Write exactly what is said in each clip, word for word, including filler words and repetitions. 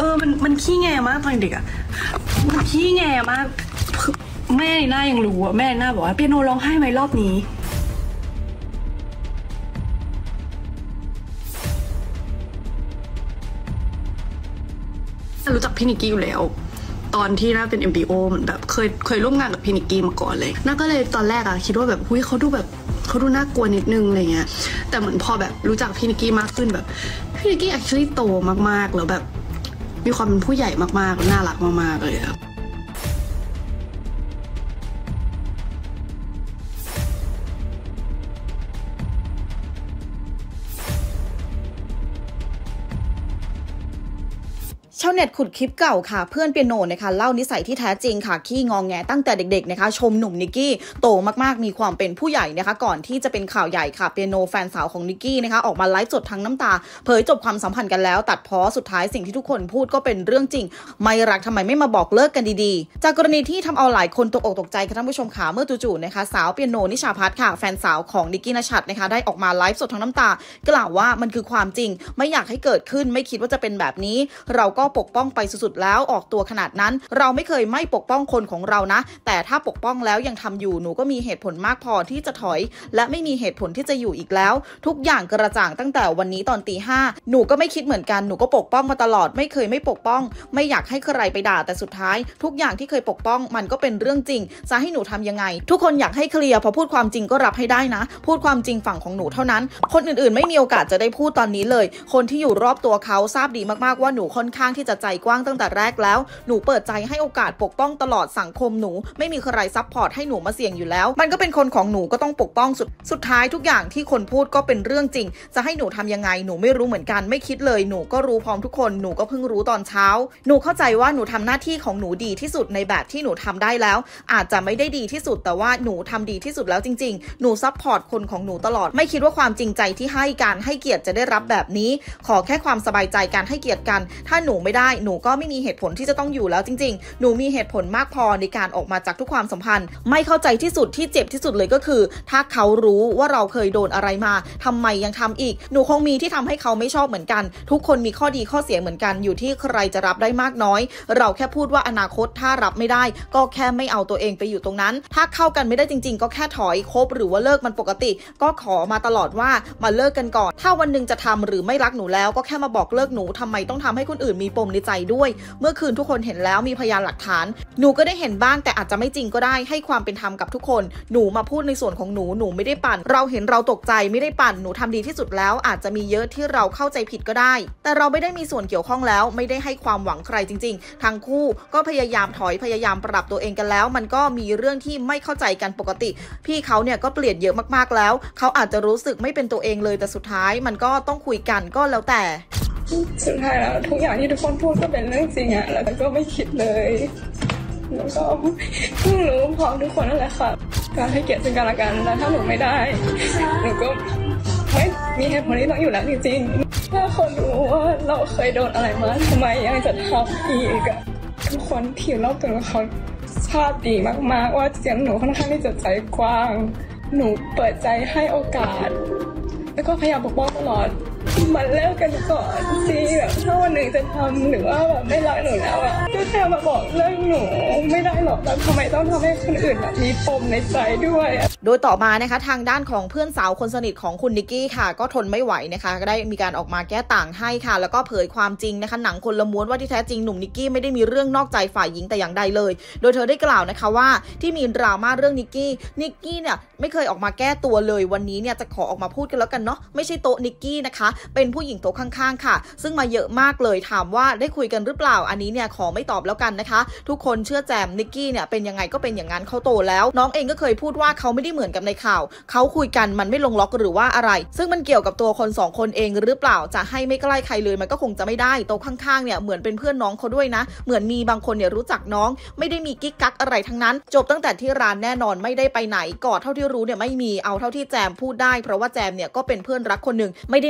อมันมันขี้แงมากตอนเด็กอะมันขี้แงมากแม่หน้ายังรู้อะแม่หน้าบอกว่าเปียโนร้องไห้ไหมรอบนี้รู้จักพี่นิกกี้อยู่แล้วตอนที่น่าเป็น เอ็ม บี โอ เหมือนแบบเคยเคยร่วมงานกับพี่นิกกี้มาก่อนเลยน่าก็เลยตอนแรกอะคิดว่าแบบหุ้ยเขาดูแบบเขาดูน่ากลัวนิดนึงอะไรเงี้ยแต่เหมือนพอแบบรู้จักพี่นิกกี้มากขึ้นแบบพี่นิกกี้ actually โตมากๆแล้วแบบมีความเป็นผู้ใหญ่มากๆน่ารักมากๆเลยครับชาวเน็ตขุดคลิปเก่าค่ะเพื่อนเปียโนนะคะเล่านิสัยที่แท้จริงค่ะขี้งองแงตั้งแต่เด็กๆนะคะชมหนุ่มนิกกี้โตมากๆมีความเป็นผู้ใหญ่นะคะก่อนที่จะเป็นข่าวใหญ่ค่ะเปียโนแฟนสาวของนิกกี้นะคะออกมาไลฟ์สดทั้งน้ำตาเผยจบความสัมพันธ์กันแล้วตัดพ้อสุดท้ายสิ่งที่ทุกคนพูดก็เป็นเรื่องจริงไม่รักทำไมไม่มาบอกเลิกกันดีๆจากกรณีที่ทำเอาหลายคนตกอกตกใจค่ะท่านผู้ชมค่ะเมื่อจู่ๆนะคะสาวเปียโนนิชาพัฒน์ค่ะแฟนสาวของนิกกี้ณชัดนะคะได้ออกมาไลฟ์สดทั้งน้ำตากล่าวว่ามันคือความจริงไม่อยากให้เกิดขึ้นไม่คิดว่าจะเป็นแบบนี้เราก็ปกป้องไปสุดๆแล้วออกตัวขนาดนั้นเราไม่เคยไม่ปกป้องคนของเรานะแต่ถ้าปกป้องแล้วยังทำอยู่หนูก็มีเหตุผลมากพอที่จะถอยและไม่มีเหตุผลที่จะอยู่อีกแล้วทุกอย่างกระจ่างตั้งแต่วันนี้ตอนตีห้าหนูก็ไม่คิดเหมือนกันหนูก็ปกป้องมาตลอดไม่เคยไม่ปกป้องไม่อยากให้ใครไปด่าแต่สุดท้ายทุกอย่างที่เคยปกป้องมันก็เป็นเรื่องจริงจะให้หนูทำยังไงทุกคนอยากให้เคลียร์พอพูดความจริงก็รับให้ได้นะพูดความจริงฝั่งของหนูเท่านั้นคนอื่นๆไม่มีโอกาสจะได้พูดตอนนี้เลยคนที่อยู่รอบตัวเขาทราบดีมากๆว่าหนูค่อนข้างที่จะใจกว้างตั้งแต่แรกแล้วหนูเปิดใจให้โอกาสปกป้องตลอดสังคมหนูไม่มีใครซัพพอร์ตให้หนูมาเสี่ยงอยู่แล้วมันก็เป็นคนของหนูก็ต้องปกป้องสุดสุดท้ายทุกอย่างที่คนพูดก็เป็นเรื่องจริงจะให้หนูทำยังไงหนูไม่รู้เหมือนกันไม่คิดเลยหนูก็รู้พร้อมทุกคนหนูก็เพิ่งรู้ตอนเช้าหนูเข้าใจว่าหนูทำหน้าที่ของหนูดีที่สุดในแบบที่หนูทำได้แล้วอาจจะไม่ได้ดีที่สุดแต่ว่าหนูทำดีที่สุดแล้วจริงๆหนูซัพพอร์ตคนของหนูตลอดไม่คิดว่าความจริงใจที่ให้การให้เกียรติจะได้รับแบบนี้ขอแค่ความสบายใจการให้เกียรติกันถ้าหนูไม่ได้หนูก็ไม่มีเหตุผลที่จะต้องอยู่แล้วจริงๆหนูมีเหตุผลมากพอในการออกมาจากทุกความสัมพันธ์ไม่เข้าใจที่สุดที่เจ็บที่สุดเลยก็คือถ้าเขารู้ว่าเราเคยโดนอะไรมาทำไมยังทำอีกหนูคงมีที่ทำให้เขาไม่ชอบเหมือนกันทุกคนมีข้อดีข้อเสียเหมือนกันอยู่ที่ใครจะรับได้มากน้อยเราแค่พูดว่าอนาคตถ้ารับไม่ได้ก็แค่ไม่เอาตัวเองไปอยู่ตรงนั้นถ้าเข้ากันไม่ได้จริงๆก็แค่ถอยคบหรือว่าเลิกมันปกติก็ขอมาตลอดว่ามาเลิกกันก่อนถ้าวันนึงจะทำหรือไม่รักหนูแล้วก็แค่มาบอกเลิกหนูทำไมต้องทำให้คนอื่นมีปมในใจด้วยเมื่อคืนทุกคนเห็นแล้วมีพยานหลักฐานหนูก็ได้เห็นบ้างแต่อาจจะไม่จริงก็ได้ให้ความเป็นธรรมกับทุกคนหนูมาพูดในส่วนของหนูหนูไม่ได้ปั่นเราเห็นเราตกใจไม่ได้ปั่นหนูทำดีที่สุดแล้วอาจจะมีเยอะที่เราเข้าใจผิดก็ได้แต่เราไม่ได้มีส่วนเกี่ยวข้องแล้วไม่ได้ให้ความหวังใครจริงๆทั้งคู่ก็พยายามถอยพยายามปรับตัวเองกันแล้วมันก็มีเรื่องที่ไม่เข้าใจกันปกติพี่เขาเนี่ยก็เปลี่ยนเยอะมากๆแล้วเขาอาจจะรู้สึกไม่เป็นตัวเองเลยแต่สุดท้ายมันก็ต้องคุยกันก็แล้วแต่สุดท้ายแล้วทุกอย่างที่ทุกคนพูดก็เป็นเรื่องจริงอะแล้วก็ไม่คิดเลยแล้วก็เพิ่งรู้พร้อมทุกคนนั่นแหละค่ะการให้เกียรติซึ่งกันและกันแล้วถ้าหนูไม่ได้หนูก็ไม่มีเหตุผลที่ต้องอยู่แล้วจริงๆถ้าคนรู้ว่าเราเคยโดนอะไรมาทำไมยังจะทำอีกอะทุกคนที่รอบตัวเขาทราบดีมากๆว่าเสียงหนูค่อนข้างที่จะใจกว้างหนูเปิดใจให้โอกาสแล้วก็พยายามปกป้องตลอดมันเลิกกันก่อนสิแบบถ้าวันหนึ่งจะทำหรือว่าแบบไม่รักหนูแล้วอ่ะก็แค่มาบอกเลิกหนูไม่ได้หรอกแล้วทำไมต้องทำให้คนอื่นแบบมีปมในใจด้วยโดยต่อมานะคะทางด้านของเพื่อนสาวคนสนิทของคุณนิกกี้ค่ะก็ทนไม่ไหวนะคะก็ได้มีการออกมาแก้ต่างให้ค่ะแล้วก็เผยความจริงนะคะหนังคนละม้วนว่าที่แท้จริงหนุ่มนิกกี้ไม่ได้มีเรื่องนอกใจฝ่ายหญิงแต่อย่างใดเลยโดยเธอได้กล่าวนะคะว่าที่มีดราม่าเรื่องนิกกี้นิกกี้เนี่ยไม่เคยออกมาแก้ตัวเลยวันนี้เนี่ยจะขอออกมาพูดกันแล้วกันเนาะไม่ใช่โต๊ะนิกกี้นะคะเป็นผู้หญิงโต๊ะข้างๆค่ะซึ่งมาเยอะมากเลยถามว่าได้คุยกันหรือเปล่าอันนี้เนี่ยขอไม่ตอบแล้วกันนะคะทุกคนเชื่อแจมนิกกี้เนี่ยเป็นยังไงก็เป็นอย่างนั้นเขาโตแล้วน้องเองก็เคยพูดว่าเขาไม่ได้เหมือนกับในข่าวเขาคุยกันมันไม่ลงล็อกหรือว่าอะไรซึ่งมันเกี่ยวกับตัวคนสองคนเองหรือเปล่าจะให้ไม่ใกล้ใครเลยมันก็คงจะไม่ได้โต๊ะข้างๆเนี่ยเหมือนเป็นเพื่อนน้องเขาด้วยนะเหมือนมีบางคนเนี่ยรู้จักน้องไม่ได้มีกิ๊กกักอะไรทั้งนั้นจบตั้งแต่ที่ร้านแน่นอนไม่ได้ไปไหนกอดเท่าที่รู้เนี่ยไม่มีเอาเท่าที่แจมพูดได้เพราะว่าแจมเนี่ยก็เป็นเพื่อนรักคนหนึ่งไม่ได้นอกใจ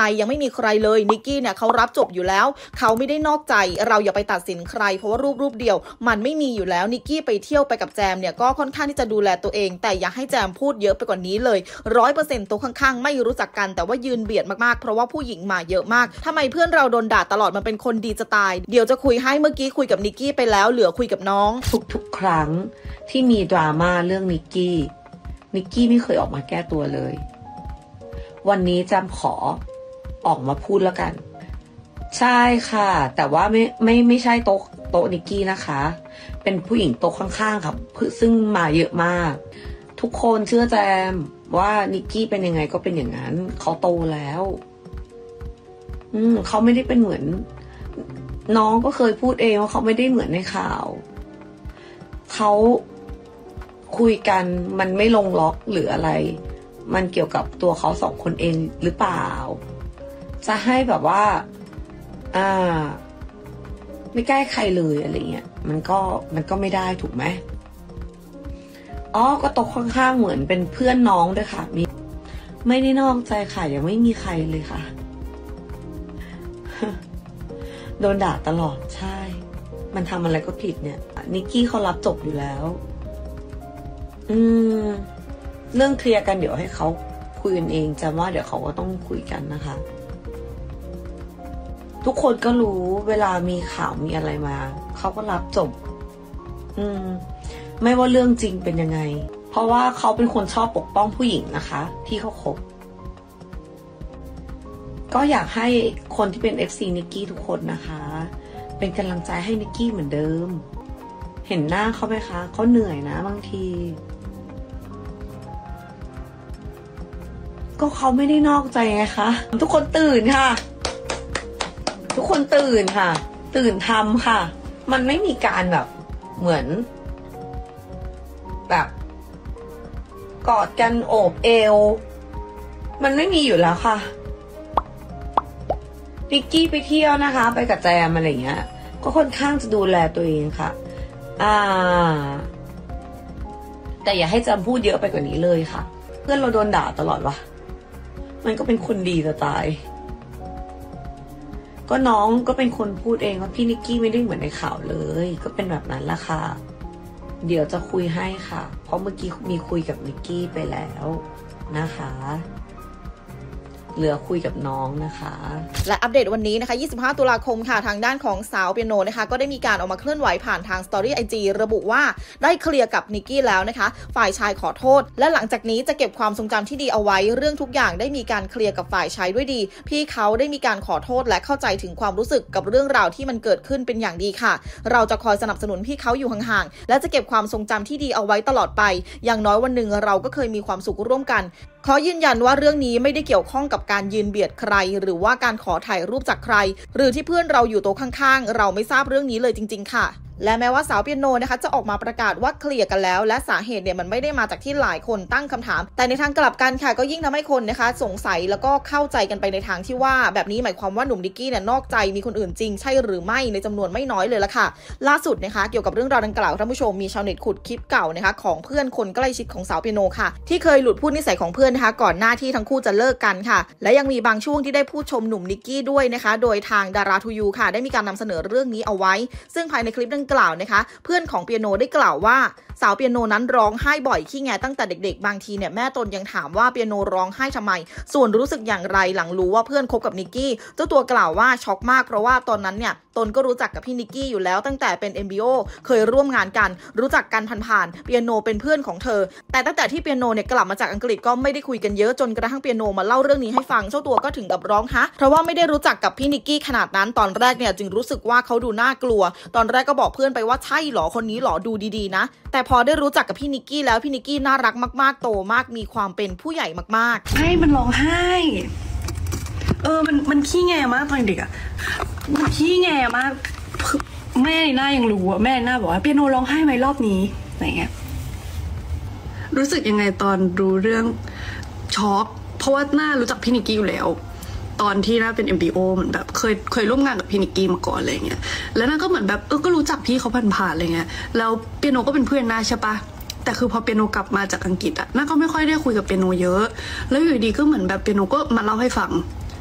ยังไม่มีใครเลยนิกกี้เนี่ยเขารับจบอยู่แล้วเขาไม่ได้นอกใจเราอย่าไปตัดสินใครเพราะว่ารูปรูปเดียวมันไม่มีอยู่แล้วนิกกี้ไปเที่ยวไปกับแจมเนี่ยก็ค่อนข้างที่จะดูแลตัวเองแต่อย่าให้แจมพูดเยอะไปกว่านี้เลยร้อยเปอร์เซ็นต์ตัวข้างๆไม่รู้จักกันแต่ว่ายืนเบียดมากๆเพราะว่าผู้หญิงมาเยอะมากทำไมเพื่อนเราโดนด่าตลอดมันเป็นคนดีจะตายเดี๋ยวจะคุยให้เมื่อกี้คุยกับนิกกี้ไปแล้วเหลือคุยกับน้องทุกๆครั้งที่มีดราม่าเรื่องนิกกี้นิกกี้ไม่เคยออกมาแก้ตัวเลยวันนี้แจมขอออกมาพูดแล้วกันใช่ค่ะแต่ว่าไม่ไม่ไม่ใช่โต๊ะโต๊ะนิกกี้นะคะเป็นผู้หญิงโต๊ะข้างๆครับซึ่งมาเยอะมากทุกคนเชื่อแจมว่านิกกี้เป็นยังไงก็เป็นอย่างนั้นเขาโตแล้วอืมเขาไม่ได้เป็นเหมือนน้องก็เคยพูดเองว่าเขาไม่ได้เหมือนในข่าวเขาคุยกันมันไม่ลงล็อกหรืออะไรมันเกี่ยวกับตัวเขาสองคนเองหรือเปล่าจะให้แบบว่าอ่าไม่ใกล้ใครเลยอะไรเงี้ยมันก็มันก็ไม่ได้ถูกไหมอ๋อก็ตกค่อนข้างเหมือนเป็นเพื่อนน้องด้วยค่ะมีไม่ได้นอกใจค่ะยังไม่มีใครเลยค่ะ โดนด่าตลอดใช่มันทำอะไรก็ผิดเนี่ยนิกกี้เขารับจบอยู่แล้วอืมเรื่องเคลียร์กันเดี๋ยวให้เขาคุยกันเองจำว่าเดี๋ยวเขาก็ต้องคุยกันนะคะทุกคนก็รู้เวลามีข่าวมีอะไรมาเขาก็รับจบอืมไม่ว่าเรื่องจริงเป็นยังไงเพราะว่าเขาเป็นคนชอบปกป้องผู้หญิงนะคะที่เขาคบก็อยากให้คนที่เป็น เอฟ ซี นิกกี้ทุกคนนะคะเป็นกำลังใจให้นิกกี้เหมือนเดิมเห็นหน้าเขาไหมคะเขาเหนื่อยนะบางทีก็เขาไม่ได้นอกใจไงคะทุกคนตื่นค่ะทุกคนตื่นค่ะตื่นทำค่ะมันไม่มีการแบบเหมือนแบบกอดกันโอบเอวมันไม่มีอยู่แล้วค่ะนิกกี้ไปเที่ยวนะคะไปกับแจมอะไรเงี้ยก็ค่อนข้างจะดูแลตัวเองค่ะอ่าแต่อย่าให้แจมพูดเยอะไปกว่านี้เลยค่ะเพื่อนเราโดนด่าตลอดวะมันก็เป็นคนดีจะตายก็น้องก็เป็นคนพูดเองว่าพี่นิกกี้ไม่ได้เหมือนในข่าวเลยก็เป็นแบบนั้นละค่ะเดี๋ยวจะคุยให้ค่ะเพราะเมื่อกี้มีคุยกับนิกกี้ไปแล้วนะคะเหลือคุยกับน้องนะคะและอัปเดตวันนี้นะคะยี่สิบห้าตุลาคมค่ะทางด้านของสาวเปียโนนะคะก็ได้มีการออกมาเคลื่อนไหวผ่านทางสตอรี่ ไอ จี ระบุว่าได้เคลียร์กับนิกกี้แล้วนะคะฝ่ายชายขอโทษและหลังจากนี้จะเก็บความทรงจำที่ดีเอาไว้เรื่องทุกอย่างได้มีการเคลียร์กับฝ่ายชายด้วยดีพี่เขาได้มีการขอโทษและเข้าใจถึงความรู้สึกกับเรื่องราวที่มันเกิดขึ้นเป็นอย่างดีค่ะเราจะคอยสนับสนุนพี่เขาอยู่ห่างๆและจะเก็บความทรงจำที่ดีเอาไว้ตลอดไปอย่างน้อยวันหนึ่งเราก็เคยมีความสุขร่วมกันขอยืนยันว่าเรื่องนี้ไม่ได้เกี่ยวข้องกับการยืนเบียดใครหรือว่าการขอถ่ายรูปจากใครหรือที่เพื่อนเราอยู่โต๊ะข้างๆเราไม่ทราบเรื่องนี้เลยจริงๆค่ะและแม้ว่าสาวเปียโนนะคะจะออกมาประกาศว่าเคลียร์กันแล้วและสาเหตุเนี่ยมันไม่ได้มาจากที่หลายคนตั้งคำถามแต่ในทางกลับกันค่ะก็ยิ่งทำให้คนนะคะสงสัยแล้วก็เข้าใจกันไปในทางที่ว่าแบบนี้หมายความว่าหนุ่มนิกกี้เนี่ยนอกใจมีคนอื่นจริงใช่หรือไม่ในจำนวนไม่น้อยเลยละค่ะล่าสุดนะคะเกี่ยวกับเรื่องราวดังกล่าวท่านผู้ชมมีชาวเน็ตขุดคลิปเก่านะคะของเพื่อนคนใกล้ชิดของสาวเปียโนค่ะที่เคยหลุดพูดนิสัยของเพื่อนนะคะก่อนหน้าที่ทั้งคู่จะเลิกกันค่ะและยังมีบางช่วงที่ได้พูดชมหนุ่มนิกกี้ด้วยนะคะโดยทางดาราทูยูค่ะได้มีการนำเสนอเรื่องนี้เอาไว้ซึ่งภายในคลิปดังกล่าวนะคะเพื่อนของเปียโนได้กล่าวว่าสาวเปียโนนั้นร้องไห้บ่อยขี้แงตั้งแต่เด็กๆบางทีเนี่ยแม่ตนยังถามว่าเปียโนร้องไห้ทำไมส่วนรู้สึกอย่างไรหลังรู้ว่าเพื่อนคบกับนิกกี้เจ้าตัวกล่าวว่าช็อกมากเพราะว่าตอนนั้นเนี่ยตนก็รู้จักกับพี่นิกกี้อยู่แล้วตั้งแต่เป็น เอ็ม บี โอ เคยร่วมงานกันรู้จักกันผ่านๆเปียโนเป็นเพื่อนของเธอแต่ตั้งแต่ที่เปียโนเนี่ยกลับมาจากอังกฤษก็ไม่ได้คุยกันเยอะจนกระทั่งเปียโนมาเล่าเรื่องนี้ให้ฟังเจ้าตัวก็ถึงกับร้องฮะเพราะว่าไม่ได้รู้จักกับพี่นิกกี้ขนาดนั้นตอนแรกเนี่ยจึงรู้สึกว่าเขาดูน่ากลัวตอนแรกก็บอกเพื่อนไปว่าใช่หรอคนนี้หรอดูดีๆนะแต่พอได้รู้จักกับพี่นิกกี้แล้วพี่นิกกี้น่ารักมากๆโตมากมีความเป็นผู้ใหญ่มากๆใช่มันร้องไห้เออมันมันขี้แงมากตอนเด็กอะมันขี้แงมากแม่ในหน้ายังรู้อะแม่ในหน้าบอกว่าเปียโนร้องไห้ไหมรอบนี้อะไรเงี้ยรู้สึกยังไงตอนรู้เรื่องช็อกเพราะว่าหน้ารู้จักพี่นิกกี้อยู่แล้วตอนที่น่าเป็น เอ็ม บี โอ เหมือนแบบเคยเคยร่วมงานกับพี่นิกกี้มาก่อนอะไรเงี้ยแล้วน่าก็เหมือนแบบเออก็รู้จักพี่เขาผ่านๆอะไรเงี้ยแล้วเปียโนก็เป็นเพื่อนน่าใช่ปะแต่คือพอเปียโนกลับมาจากอังกฤษอะน่าก็ไม่ค่อยได้คุยกับเปียโนเยอะแล้วอยู่ดีก็เหมือนแบบเปียโนก็มาเล่าให้ฟัง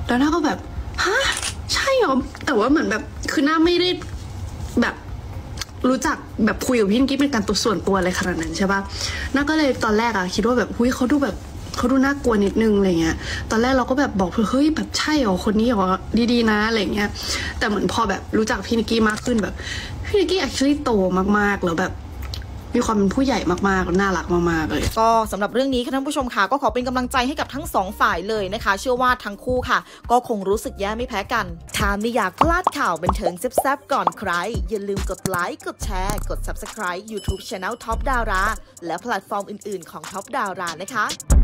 แล้วหน้าก็แบบฮะใช่เหรอแต่ว่าเหมือนแบบคือหน้าไม่ได้แบบรู้จักแบบคุยกับพี่นิกกี้เป็นการตัวส่วนตัวอะไรขนาดนั้นใช่ปะน่าก็เลยตอนแรกอะคิดว่าแบบหุ้ยเขาดูแบบเขาดูน่ากลัวนิดนึงอะไรเงี้ยตอนแรกเราก็แบบบอกเฮ้ยแบบใช่เหรอคนนี้เหรอดีๆนะอะไรเงี้ยแต่เหมือนพอแบบรู้จักพี่นิกกี้มากขึ้นแบบพี่นิกกี้ actually โตมากๆแล้วแบบมีความเป็นผู้ใหญ่มากๆน่ารักมากๆเลยก็สำหรับเรื่องนี้ค่ะท่านผู้ชมค่ะก็ขอเป็นกำลังใจให้กับทั้งสองฝ่ายเลยนะคะเชื่อว่าทั้งคู่ค่ะก็คงรู้สึกแย่ไม่แพ้กันถ้าไม่อยากพลาดข่าวบันเทิงแซ่บๆก่อนใครอย่าลืมกดไลค์กดแชร์กด ซับสไครบ์ ยูทูบ Channel Top Dara และแพลตฟอร์มอื่นๆของ Top Dara นะคะ